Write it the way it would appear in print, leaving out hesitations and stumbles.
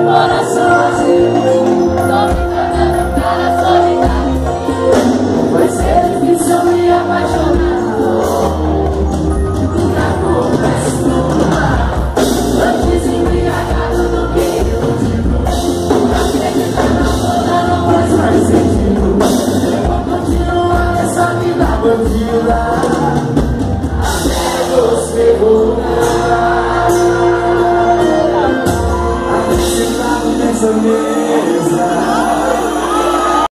coração vazio, tô me tornando um cara solitário. Vai ser difícil me apaixonar. Minha conversa no mar, antes embriagado do que iludido. Por acreditar na moda não faz mais sentido. Eu vou continuar essa vida bandida até você voltar. Até sentar nessa mesa